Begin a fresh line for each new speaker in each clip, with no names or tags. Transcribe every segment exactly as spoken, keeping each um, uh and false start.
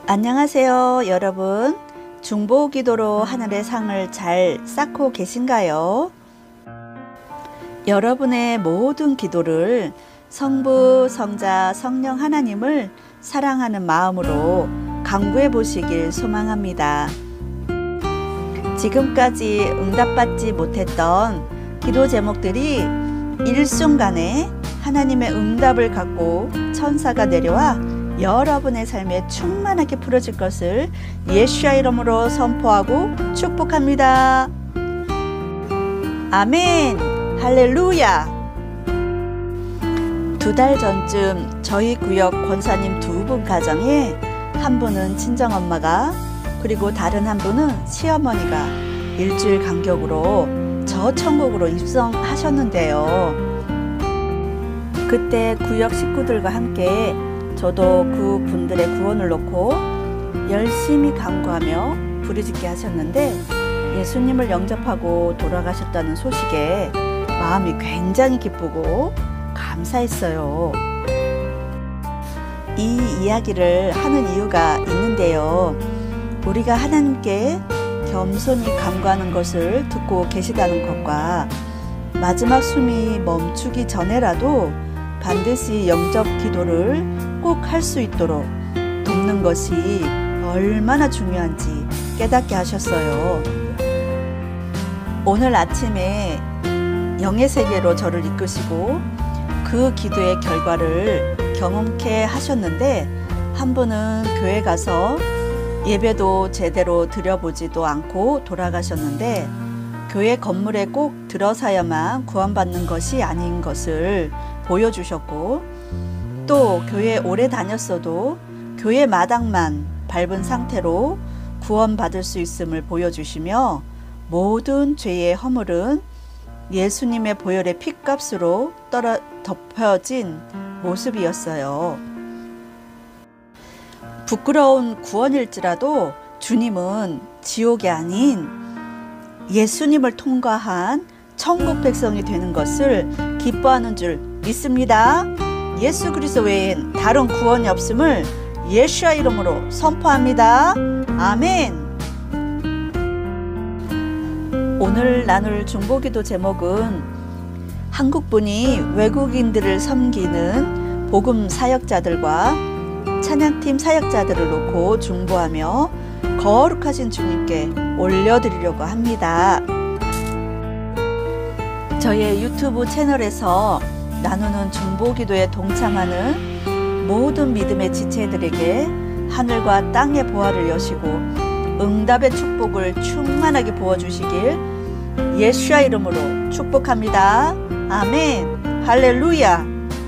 안녕하세요, 여러분. 중보 기도로 하늘의 상을 잘 쌓고 계신가요? 여러분의 모든 기도를 성부, 성자, 성령 하나님을 사랑하는 마음으로 간구해 보시길 소망합니다. 지금까지 응답받지 못했던 기도 제목들이 일순간에 하나님의 응답을 갖고 천사가 내려와 여러분의 삶에 충만하게 풀어질 것을 예수와 이름으로 선포하고 축복합니다. 아멘. 할렐루야. 두 달 전쯤 저희 구역 권사님 두 분 가정에 한 분은 친정엄마가 그리고 다른 한 분은 시어머니가 일주일 간격으로 저 천국으로 입성하셨는데요. 그때 구역 식구들과 함께 저도 그 분들의 구원을 놓고 열심히 간구하며 부르짖게 하셨는데 예수님을 영접하고 돌아가셨다는 소식에 마음이 굉장히 기쁘고 감사했어요. 이 이야기를 하는 이유가 있는데요. 우리가 하나님께 겸손히 간구하는 것을 듣고 계시다는 것과 마지막 숨이 멈추기 전에라도 반드시 영접 기도를 꼭 할 수 있도록 돕는 것이 얼마나 중요한지 깨닫게 하셨어요. 오늘 아침에 영의 세계로 저를 이끄시고 그 기도의 결과를 경험케 하셨는데 한 분은 교회 가서 예배도 제대로 드려보지도 않고 돌아가셨는데 교회 건물에 꼭 들어서야만 구원받는 것이 아닌 것을 보여주셨고 또 교회 오래 다녔어도 교회 마당만 밟은 상태로 구원받을 수 있음을 보여주시며 모든 죄의 허물은 예수님의 보혈의 핏값으로 떨어 덮여진 모습이었어요. 부끄러운 구원일지라도 주님은 지옥이 아닌 예수님을 통과한 천국 백성이 되는 것을 기뻐하는 줄 믿습니다. 예수 그리스도 외엔 다른 구원이 없음을 예수와 이름으로 선포합니다. 아멘. 오늘 나눌 중보기도 제목은 한국분이 외국인들을 섬기는 복음 사역자들과 찬양팀 사역자들을 놓고 중보하며 거룩하신 주님께 올려드리려고 합니다. 저의 유튜브 채널에서 나누는 중보기도에 동참하는 모든 믿음의 지체들에게 하늘과 땅의 보화를 여시고 응답의 축복을 충만하게 부어주시길 예수와 이름으로 축복합니다. 아멘. 할렐루야.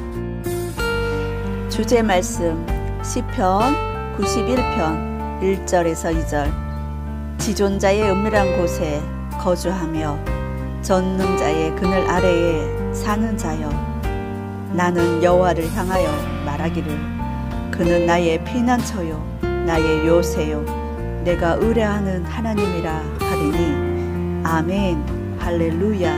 주제 말씀 시편 구십일 편 일 절에서 이 절. 지존자의 은밀한 곳에 거주하며 전능자의 그늘 아래에 사는 자여, 나는 여호와를 향하여 말하기를 그는 나의 피난처요 나의 요새요 내가 의뢰하는 하나님이라 하리니. 아멘. 할렐루야.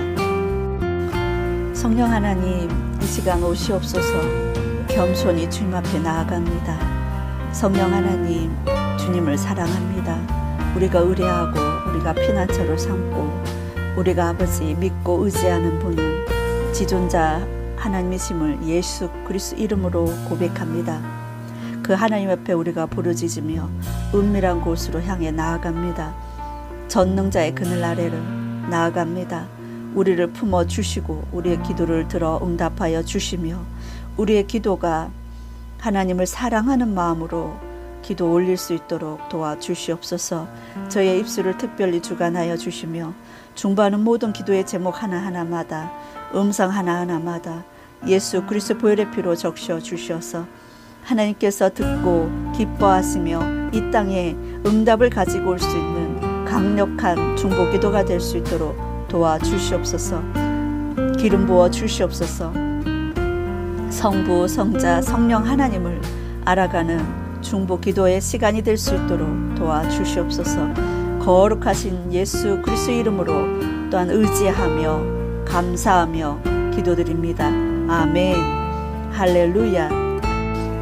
성령 하나님, 이 시간 오시옵소서. 겸손히 주님 앞에 나아갑니다. 성령 하나님, 주님을 사랑합니다. 우리가 의뢰하고 우리가 피난처를 삼고 우리가 아버지 믿고 의지하는 분은 지존자 하나님이심을 예수 그리스도 이름으로 고백합니다. 그 하나님 앞에 우리가 부르짖으며 은밀한 곳으로 향해 나아갑니다. 전능자의 그늘 아래를 나아갑니다. 우리를 품어 주시고 우리의 기도를 들어 응답하여 주시며 우리의 기도가 하나님을 사랑하는 마음으로 기도 올릴 수 있도록 도와주시옵소서. 저의 입술을 특별히 주관하여 주시며 중보하는 모든 기도의 제목 하나하나마다 음성 하나하나마다 예수 그리스도 보혈의 피로 적셔 주셔서 하나님께서 듣고 기뻐하시며 이 땅에 응답을 가지고 올 수 있는 강력한 중보 기도가 될 수 있도록 도와주시옵소서. 기름 부어 주시옵소서. 성부, 성자, 성령 하나님을 알아가는 중보 기도의 시간이 될 수 있도록 도와주시옵소서. 거룩하신 예수 그리스도 이름으로 또한 의지하며 감사하며 기도드립니다. 아멘. 할렐루야.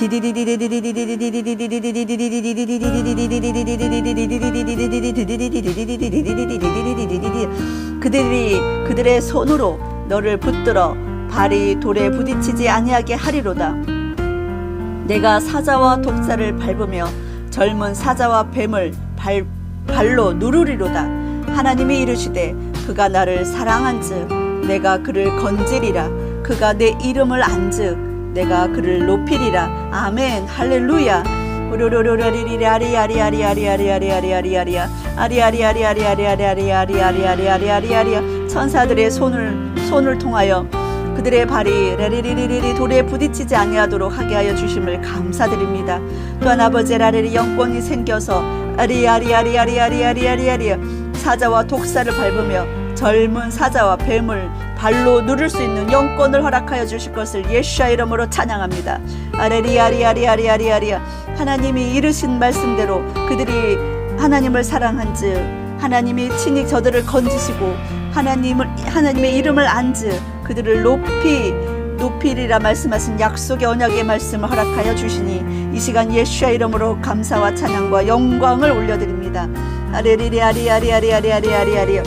그들이 그들의 손으로 너를 붙들어 발이 돌에 부딪히지 아니하게 하리로다. 내가 사자와 독사를 밟으며 젊은 사자와 뱀을 발, 발로 누르리로다. 하나님이 이르시되 그가 나를 사랑한즉 내가 그를 건지리라. 그가 내 이름을 안즉 내가 그를 높이리라. 아멘. 할렐루야. 천사들의 손을 손을 통하여 그들의 발이 레리리리리 돌에 부딪히지 아니하도록 하게 하여 주심을 감사드립니다. 또한 아버지 라레리 영권이 생겨서 아리아리아리아리아리아리아리아리 사자와 독사를 밟으며 젊은 사자와 뱀을 발로 누를 수 있는 영권을 허락하여 주실 것을 예수와 이름으로 찬양합니다. 아레리아리아리아리아리아리아 하나님이 이르신 말씀대로 그들이 하나님을 사랑한즉 하나님이 친히 저들을 건지시고 하나님을 하나님의 이름을 안즉 그들을 높이 높이리라 말씀하신 약속의 언약의 말씀을 허락하여 주시니 이 시간 예수와 이름으로 감사와 찬양과 영광을 올려드립니다. 아레리리아리아리아리아리아리아리아리아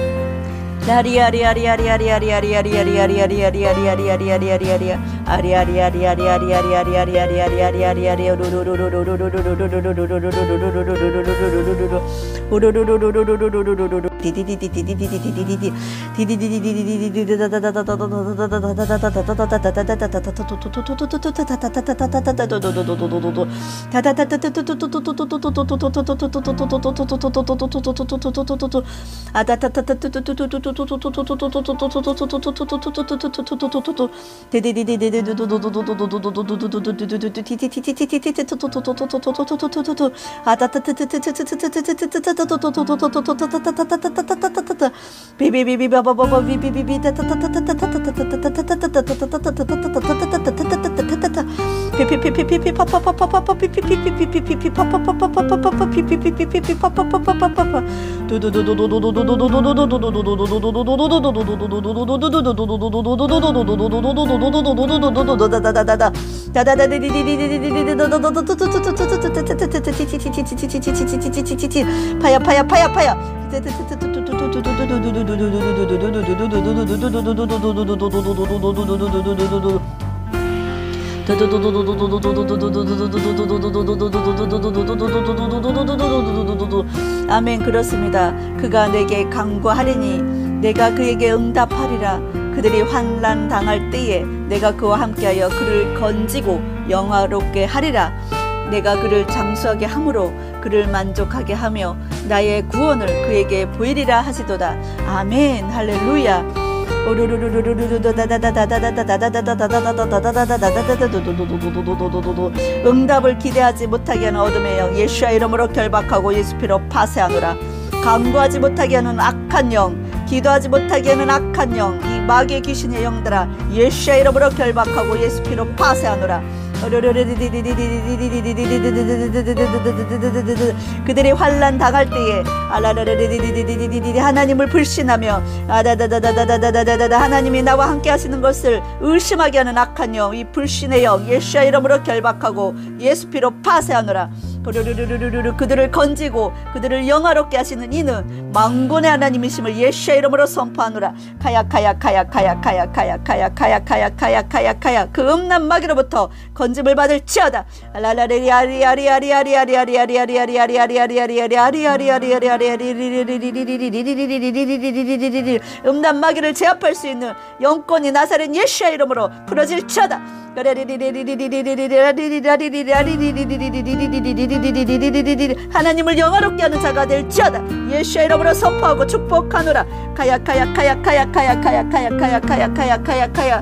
파야 파야 파야 파야 아멘. 그렇습니다. 그가 내게 간구하리니 내가 그에게 응답하리라. 그들이 환난 당할 때에 내가 그와 함께하여 그를 건지고 영화롭게 하리라. 내가 그를 장수하게 함으로 그를 만족하게 하며 나의 구원을 그에게 보이리라 하시도다. 아멘. 할렐루야. 응답을 기대하지 못하게 하는 어둠의 영 예수와 이름으로 결박하고 예수 피로 파쇄하노라. 간구하지 못하게 하는 악한 영, 기도하지 못하게 하는 악한 영, 이 마귀의 귀신의 영들아 예수와 이름으로 결박하고 예수 피로 파쇄하노라. 그들이 환난 당할 때에 하나님을 불신하며 하나님이 나와 함께 하시는 것을 의심하게 하는 악한 영, 이 불신의 영 예수와 이름으로 결박하고 예수 피로 파쇄하노라. 그들을 건지고 그들을 영화롭게 하시는 이는 만군의 하나님이심을 예수의 이름으로 선포하노라. 카야 카야 카야 카야 카야 카야 카야 카야 카야 카야 카야 카야 그 음란 마귀로부터 건짐을 받을 지어다. 음란 마귀를 제압할 수 있는 영권이 나사렛 예수의 이름으로 풀어질 지어다. 하나님을 영화롭게 하는 자가 될지어다. 예수의 이름으로 선포하고 축복하노라. 카야 카야 카야 카야 카야 카야 카야 카야 카야 카야 카야 카야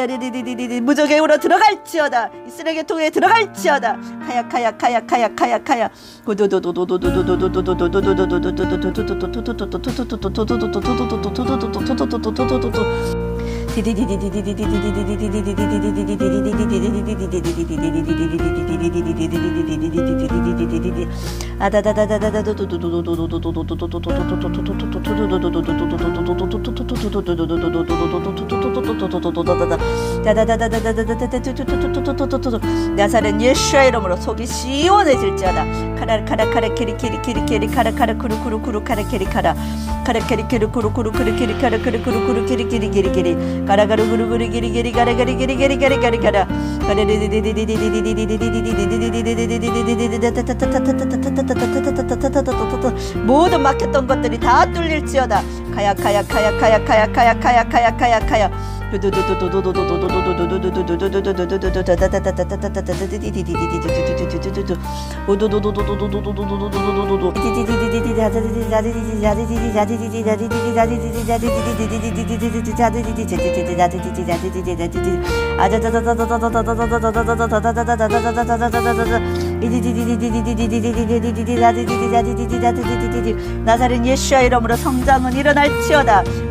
가라리리리리리 무적의 으로 들어갈지어다. 이 쓰레기통에 들어갈지어다. 카야 카야 카야 카야 카야 카야 나사렛 예수의 이름으로 속이 시원해질지어다. 카라 카라 카라 캐리 캐리 캐리 캐리 카라 카라 쿠루 쿠루 쿠루 카라 캐리 카라 카라 캐리 캐리 쿠루 쿠루 쿠루 캐리 카라 쿠루 쿠루 쿠루 캐리 캐리 캐리 캐리 가라 가루 구루 구루 캐리 캐리 가라 가리 캐리 캐리 캐리 캐리 가라 모든 막혔던 것들이 다 뚫릴지어다. 카야 카야 카야 카야 카야 카야 카야 카야 카야 카야 나사렛 예수의 이름으로 성장은 일어날지어다.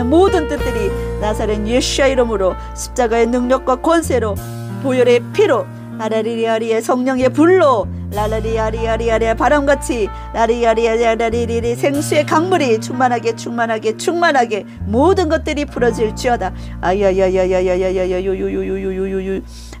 하는 모든 뜻들이 나사렛 예수야 이름으로 십자가의 능력과 권세로 보혈의 피로 아라리리아리의 성령의 불로 라라리아리아리아리아 바람같이 라리아리아리아리리 생수의 강물이 충만하게 충만하게 충만하게 모든 것들이 풀어질지어다. 아야야야야야야야야요요요요요요요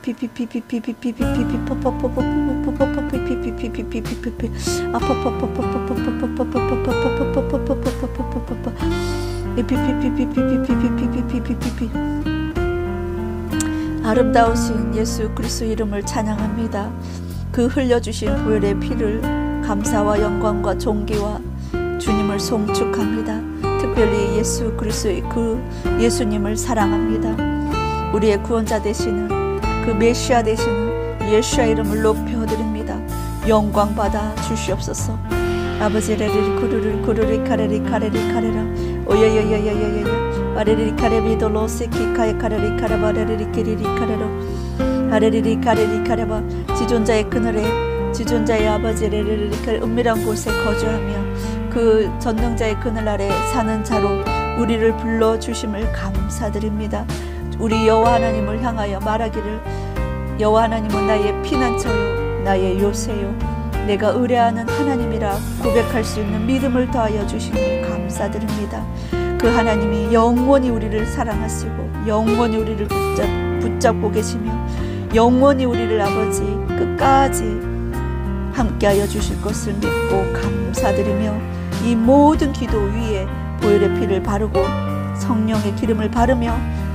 아름다우신 예수 그리스도 이름을 찬양합니다. 그 흘려주신 보혈의 피를 감사와 영광과 존귀와 주님을 송축합니다. 특별히 예수 그리스도의 그 예수님을 사랑합니다. 우리의 구원자 되시는 그 메시아 되시는 예수의 이름을 높여드립니다. 영광 받아 주시옵소서. 아버지 레리리 구르르 구르리 카레리 카레리 카레라 오야야야야야야야 아레리리 카레비 돌로세키 카에 카레리 카라바 레리리 키리리 카레로 아레리리 카레리 카라바 지존자의 그늘에 지존자의 아버지 레리리 카레 은밀한 곳에 거주하며 그 전능자의 그늘 아래 사는 자로 우리를 불러주심을 감사드립니다. 우리 여호와 하나님을 향하여 말하기를 여호와 하나님은 나의 피난처요 나의 요새요 내가 의뢰하는 하나님이라 고백할 수 있는 믿음을 더하여 주시니 감사드립니다. 그 하나님이 영원히 우리를 사랑하시고 영원히 우리를 붙잡, 붙잡고 계시며 영원히 우리를 아버지 끝까지 함께하여 주실 것을 믿고 감사드리며 이 모든 기도 위에 보혈의 피를 바르고 성령의 기름을 바르며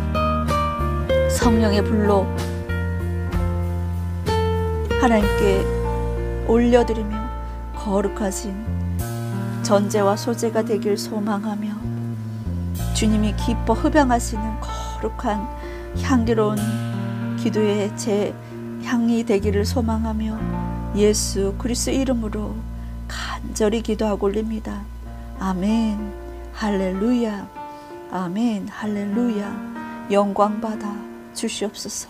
성령의 불로 하나님께 올려드리며 거룩하신 전제와 소제가 되길 소망하며 주님이 기뻐 흡양하시는 거룩한 향기로운 기도의 제 향이 되기를 소망하며 예수 그리스도 이름으로 간절히 기도하고 올립니다. 아멘 할렐루야 아멘 할렐루야 영광 받아 주시옵소서.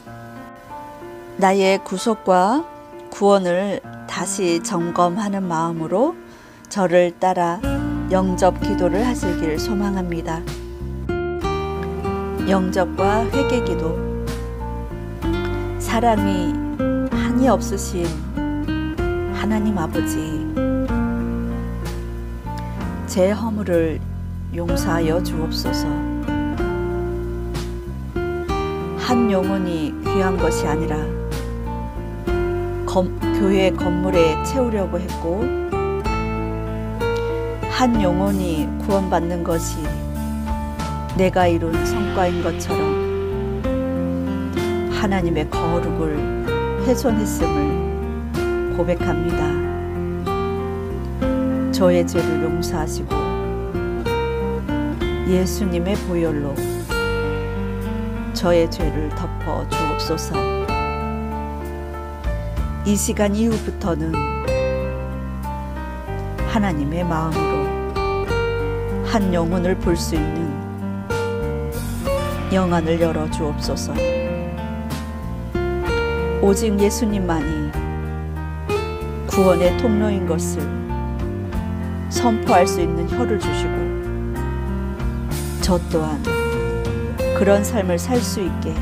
나의 구속과 구원을 다시 점검하는 마음으로 저를 따라 영접 기도를 하시길 소망합니다. 영접과 회개 기도. 사랑이 한이 없으신 하나님 아버지, 제 허물을 용서하여 주옵소서. 한 영혼이 귀한 것이 아니라 검, 교회 건물에 채우려고 했고 한 영혼이 구원받는 것이 내가 이룬 성과인 것처럼 하나님의 거룩을 훼손했음을 고백합니다. 저의 죄를 용서하시고 예수님의 보혈로 저의 죄를 덮어 주옵소서. 이 시간 이후부터는 하나님의 마음으로 한 영혼을 볼 수 있는 영안을 열어 주옵소서. 오직 예수님만이 구원의 통로인 것을 선포할 수 있는 혀를 주시고 저 또한 그런 삶을 살 수 있게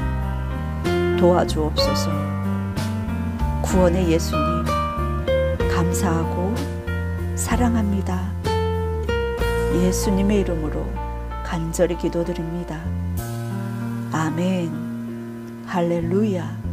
도와주옵소서. 구원의 예수님 감사하고 사랑합니다. 예수님의 이름으로 간절히 기도드립니다. 아멘 할렐루야.